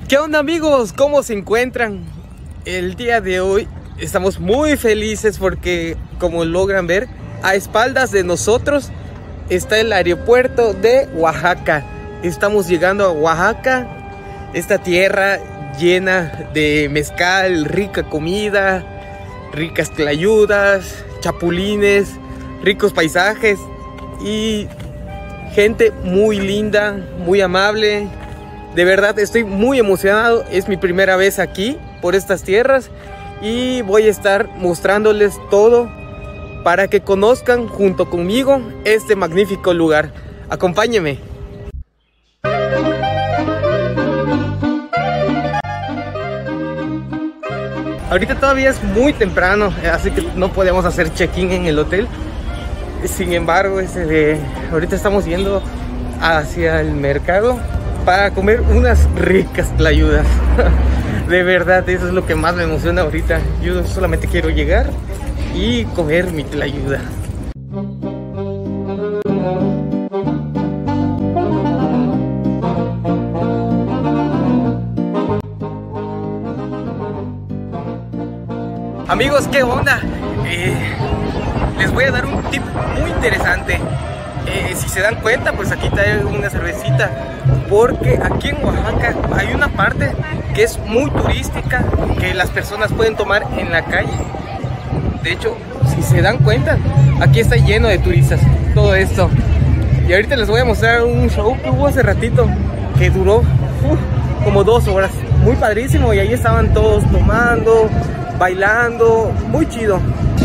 ¿Qué onda, amigos? ¿Cómo se encuentran? El día de hoy estamos muy felices porque, como logran ver, a espaldas de nosotros está el aeropuerto de Oaxaca. Estamos llegando a Oaxaca, esta tierra llena de mezcal, rica comida, ricas tlayudas, chapulines, ricos paisajes y gente muy linda, muy amable. De verdad estoy muy emocionado, es mi primera vez aquí por estas tierras y voy a estar mostrándoles todo para que conozcan junto conmigo este magnífico lugar. Acompáñenme. Ahorita todavía es muy temprano, así que no podemos hacer check-in en el hotel. Sin embargo, ahorita estamos yendo hacia el mercado para comer unas ricas tlayudas. De verdad, eso es lo que más me emociona ahorita. Yo solamente quiero llegar y comer mi tlayuda. Amigos, ¿qué onda? Les voy a dar un tip muy interesante. Si se dan cuenta, pues aquí traigo una cervecita, porque aquí en Oaxaca hay una parte que es muy turística, que las personas pueden tomar en la calle. De hecho, si se dan cuenta, aquí está lleno de turistas, todo esto. Y ahorita les voy a mostrar un show que hubo hace ratito, que duró como 2 horas, muy padrísimo, y ahí estaban todos tomando, bailando, muy chido.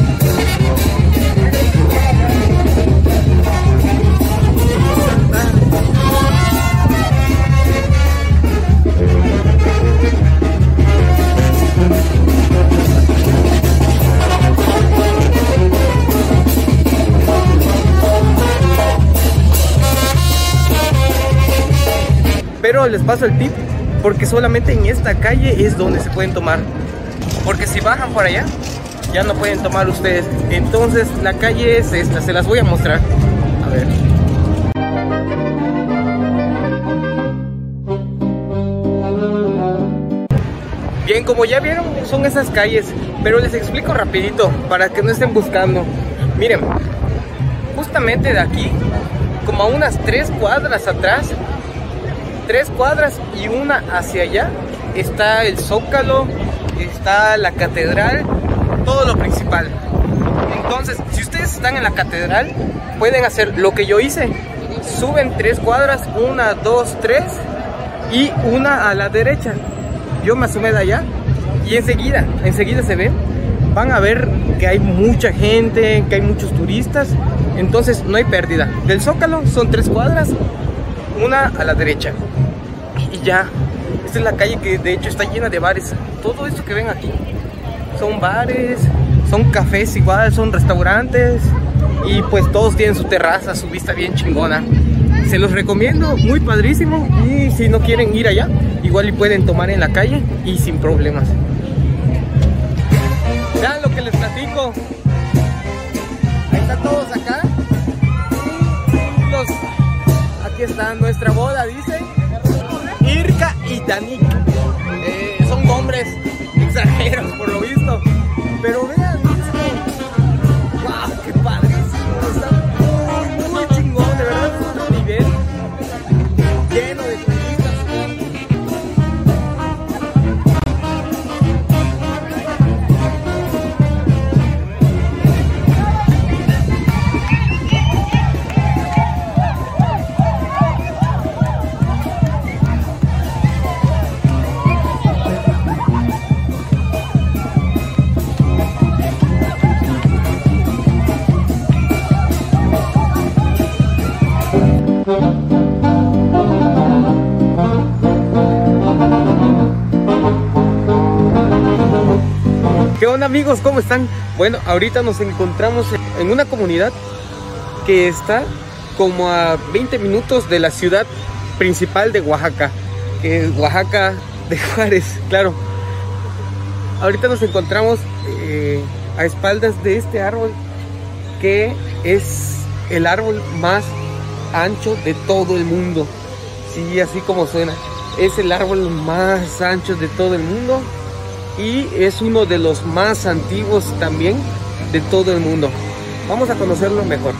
Pero les paso el tip, porque solamente en esta calle es donde se pueden tomar, porque si bajan por allá ya no pueden tomar ustedes. Entonces la calle es esta, se las voy a mostrar. A ver. Bien, como ya vieron, son esas calles, pero les explico rapidito para que no estén buscando. Miren, justamente de aquí, como a unas 3 cuadras atrás, 3 cuadras y una hacia allá, está el Zócalo, está la catedral, todo lo principal. Entonces, si ustedes están en la catedral, pueden hacer lo que yo hice. Suben 3 cuadras, 1, 2, 3 y una a la derecha. Yo me asomé de allá y enseguida se ven. Van a ver que hay mucha gente, que hay muchos turistas. Entonces no hay pérdida. Del Zócalo son 3 cuadras, una a la derecha. Y ya, esta es la calle que de hecho está llena de bares. Todo esto que ven aquí son bares, son cafés igual, son restaurantes. Y pues todos tienen su terraza, su vista bien chingona. Se los recomiendo, muy padrísimo. Y si no quieren ir allá, igual y pueden tomar en la calle y sin problemas. Vean lo que les platico. Ahí están todos acá. Aquí está nuestra boda, dice Irka y Danik. Son nombres extranjeros por lo visto. Pero vean, wow, qué padrísimo. Está muy chingón, de verdad, es otro nivel. Lleno de turistas. ¿Qué onda, amigos? ¿Cómo están? Bueno, ahorita nos encontramos en una comunidad que está como a 20 minutos de la ciudad principal de Oaxaca, que es Oaxaca de Juárez, claro. Ahorita nos encontramos a espaldas de este árbol, que es el árbol más ancho de todo el mundo. Sí, así como suena. Es el árbol más ancho de todo el mundo y es uno de los más antiguos también de todo el mundo. Vamos a conocerlo mejor.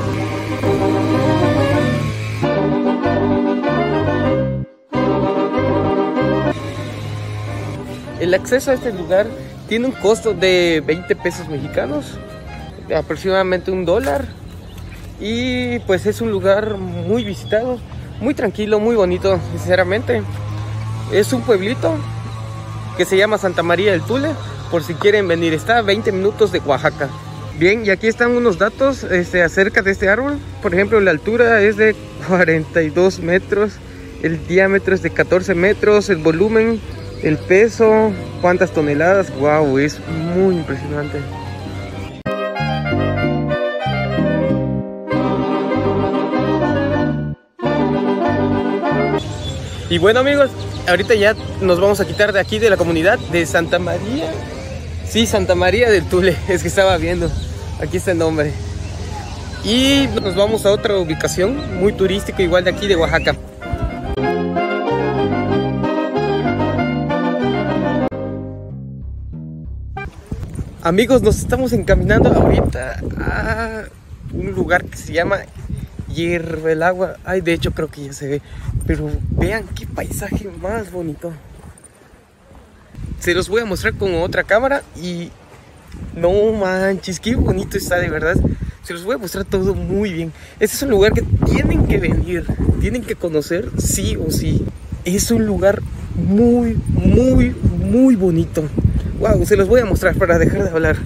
El acceso a este lugar tiene un costo de 20 pesos mexicanos, aproximadamente $1. Y pues es un lugar muy visitado, muy tranquilo, muy bonito, sinceramente. Es un pueblito que se llama Santa María del Tule, por si quieren venir. Está a 20 minutos de Oaxaca. Bien, y aquí están unos datos acerca de este árbol. Por ejemplo, la altura es de 42 metros, el diámetro es de 14 metros, el volumen, el peso, cuántas toneladas. Wow, es muy impresionante. Y bueno, amigos, ahorita ya nos vamos a quitar de aquí, de la comunidad de Santa María. Sí, Santa María del Tule, es que estaba viendo, aquí está el nombre. Y nos vamos a otra ubicación muy turística, igual de aquí de Oaxaca. Amigos, nos estamos encaminando ahorita a un lugar que se llama Hierve el Agua. Ay, de hecho creo que ya se ve, pero vean qué paisaje más bonito. Se los voy a mostrar con otra cámara y no manches, qué bonito está, de verdad. Se los voy a mostrar todo muy bien. Este es un lugar que tienen que venir, tienen que conocer sí o sí. Es un lugar muy, muy, muy bonito. Wow, se los voy a mostrar para dejar de hablar.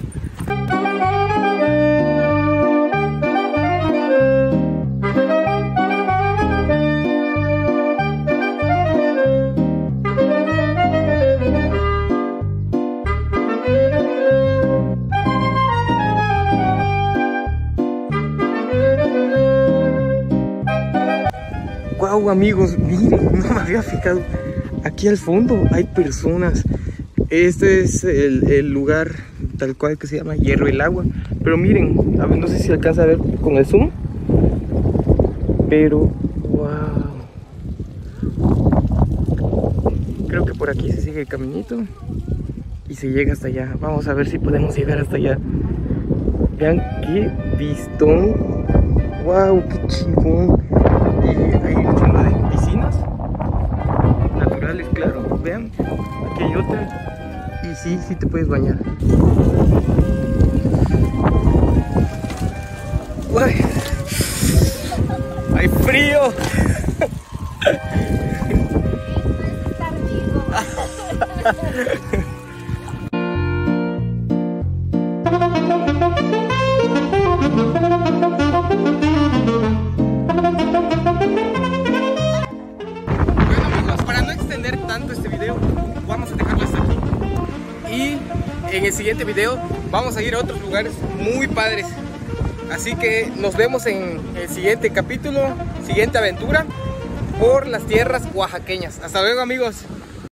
Wow, amigos, miren, no me había fijado. Aquí al fondo hay personas. Este es el lugar tal cual que se llama Hierve el Agua. Pero miren, a ver, no sé si alcanza a ver con el zoom. Pero, wow. Creo que por aquí se sigue el caminito y se llega hasta allá. Vamos a ver si podemos llegar hasta allá. Vean qué vistón. Wow, qué chingón. Y hay un chingo de piscinas naturales, claro. Vean, aquí hay otra. Y sí te puedes bañar. Uy, hay frío. En el siguiente video vamos a ir a otros lugares muy padres. Así que nos vemos en el siguiente capítulo, siguiente aventura por las tierras oaxaqueñas. Hasta luego, amigos.